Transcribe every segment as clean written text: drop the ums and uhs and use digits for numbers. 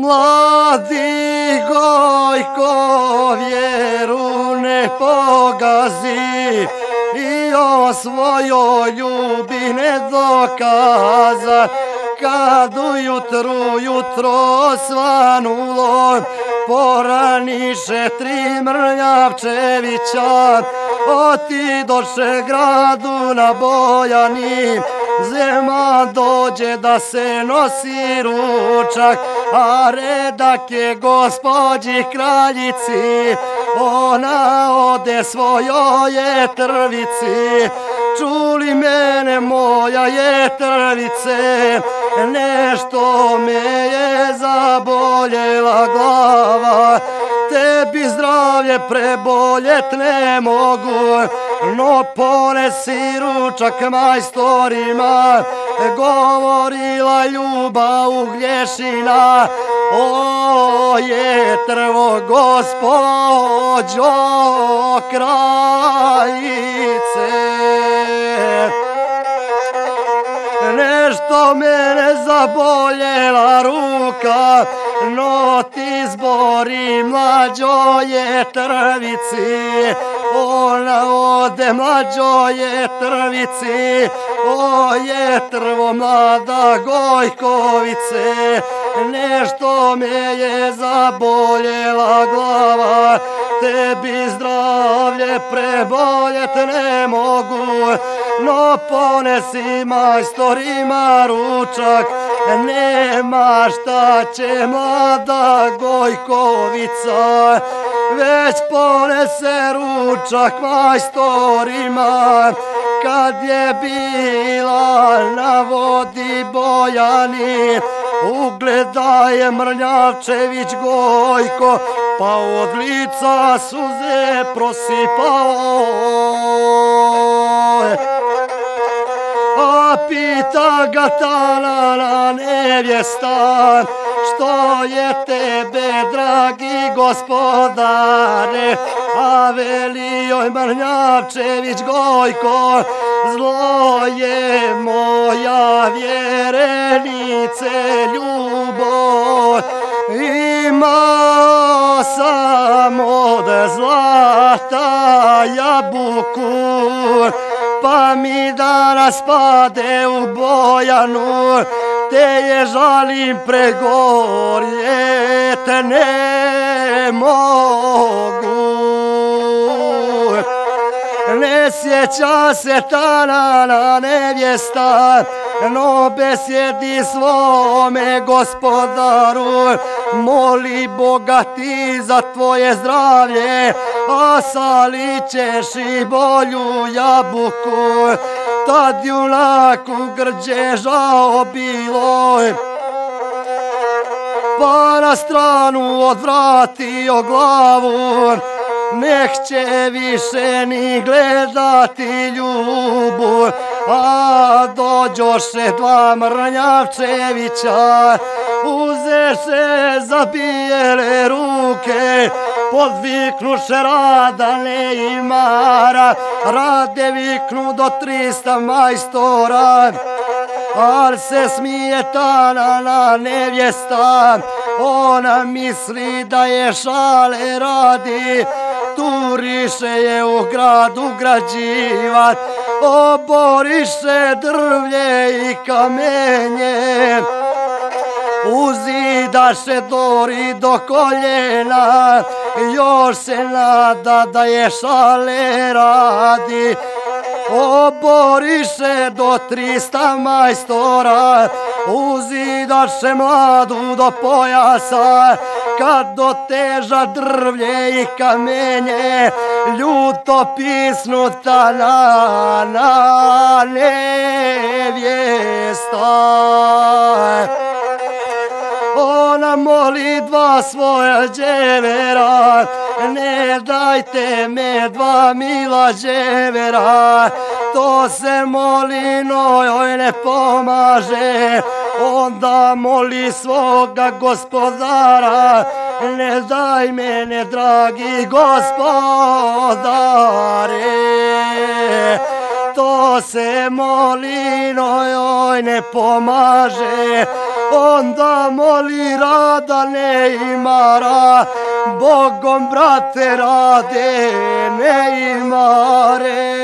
Mladi Gojko vjeru ne pogazi i o svojoj ljubi ne dokaza. Kad jutro svanulo, poraniše 3 Mrnjavčevića, otidoše gradu na Bojani. Zema dođe da se nosi ručak, a redak je gospođi kraljici, ona ode svojoj jetrvici. Čuli mene moja jetrvice, nešto me je zaboljela glava. Tebi zdravlje preboljet ne mogu, no ponesi ručak majstorima, govorila Ljuba Uglješina. O jetrvo gospođo kraljice, nešto mene zaboljela ruka, no ti zbori mlađo jetrvici. Ona ode mlađo jetrvici, o jetrvo mlada Gojkovice, nešto me je zaboljela glava. Tebi zdravlje preboljet ne mogu, no ponesi majstorima ručak. Nema šta će mlada Gojkovica, već ponese ručak majstorima. Kad je bila na vodi Bojani, ugleda je Mrnjavčević Gojko, pa od lica suze prosipao. A pita ga ta nevjesta, što je tebe dragi gospodare? A veli joj Mrnjavčević Gojko, zlo je moja vjerenice ljubav, imao sam od zlata jabuku, pa mi danas pade u Bojanu, te je žalim pregorjet ne mogu. Ne sjeća se ta nevjesta, no besjedi svome gospodaru, moli Boga ti za tvoje zdravlje, a salit ćeš i bolju jabuku. Tad junaku grđe žao bilo, pa na stranu odvratio glavu, neće više ni gledati Ljubu. A dođoše 2 Mrnjavčevića, uzeše za bijele ruke, podviknuše Radane i Mara, rade viknu do 300 majstora. Al se smije ta nevjesta, ona misli da je šale radi, turiše je u gradu građivat, oboriše drvlje i kamenje, uzidaše dori do koljena, još se nada da je šale radi. Oboriše do 300 majstora, uzidaše mladu do pojasa, kad doteža drvlje i kamenje, ljuto pisnuta na nevjesta. Ona moli 2 svoja dževera, ne dajte me 2 mila dževera. To se moli, no joj ne pomaže, onda moli svoga gospodara, ne daj mene dragi gospodare. To se moli, no joj ne pomaže, onda moli rada ne imara, Bogom brate rade ne imare.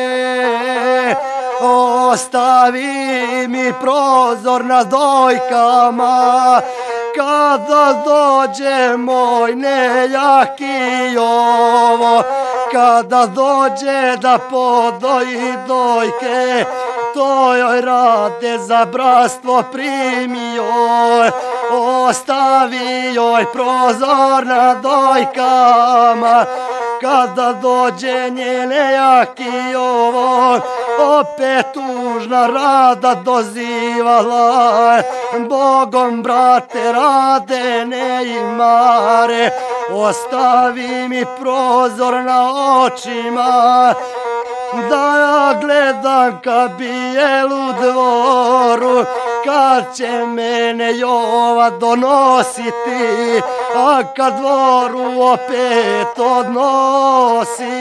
Ostavi mi prozor na dojkama, kada dođe moj nejaki ovo, kada dođe da podoji dojke, to joj rade za bratstvo primi joj, ostavi joj prozor na dojkama, kada dođe njene jaki ovo, opet tužna rada dozivala, Bogom brate rade ne imare, ostavi mi prozor na očima, da ja gledam ka bijelu dvoru, kad će mene Jova donositi, a kad dvoru opet odnositi.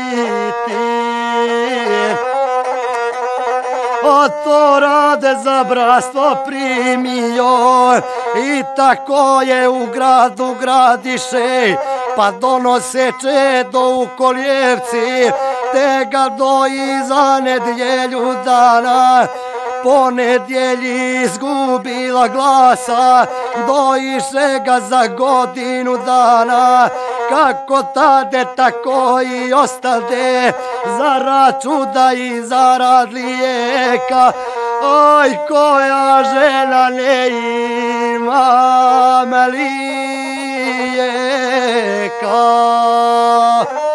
A to rade za bratstvo primi joj, i tako je u gradu gradiše, pa donose čedo u kolijevci, te ga doji za nedjelju dana. Po nedjelji izgubila glasa, dojiše ga za godinu dana. Kako tade, tako i ostade, zarad čuda i zarad lijeka. Aj, koja žena ne ima lijeka.